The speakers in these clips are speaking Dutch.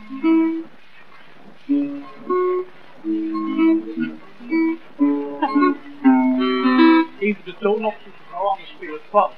Even de toon op, nou anders speel het vast.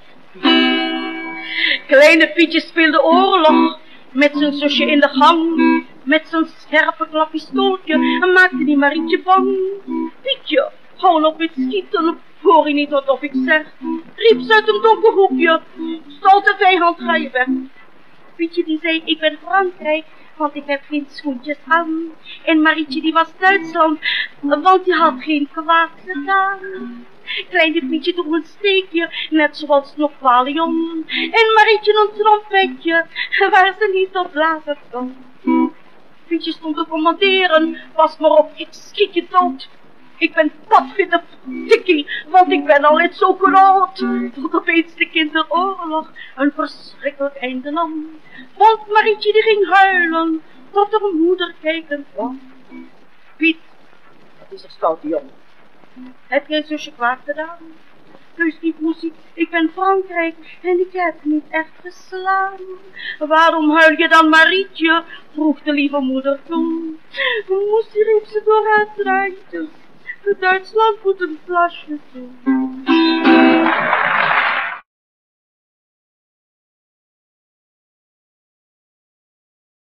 Kleine Pietje speelde oorlog met zijn zusje in de gang. Met zijn scherpe klappistoeltje en maakte die Marietje bang. Pietje, hou op het schieten, hoor je niet wat of ik zeg? Riep ze uit een donker hoekje, stoute vijand ga je weg. Pietje die zei, ik ben Frankrijk, want ik heb geen schoentjes aan. En Marietje die was Duitsland, want die had geen kwaad gedaan. Kleine Pietje droeg een steekje, net zoals Napoleon. En Marietje een trompetje, waar ze niet op blazen kon. Pietje stond te commanderen, pas maar op, ik schiet je dood. Ik ben padfitte tikkie, want ik ben al net zo groot. Tot opeens de kinderoorlog een verschrikkelijk einde nam. Want Marietje die ging huilen, tot haar moeder kijken kwam. Piet, dat is een stoute jongen. Heb jij zusje kwaad gedaan? Heus niet, moesie, ik ben Frankrijk en ik heb niet echt geslaan. Waarom huil je dan, Marietje? Vroeg de lieve moeder toen. Moesie, riep ze door haar traantjes. Duitsland moet een plasje toe.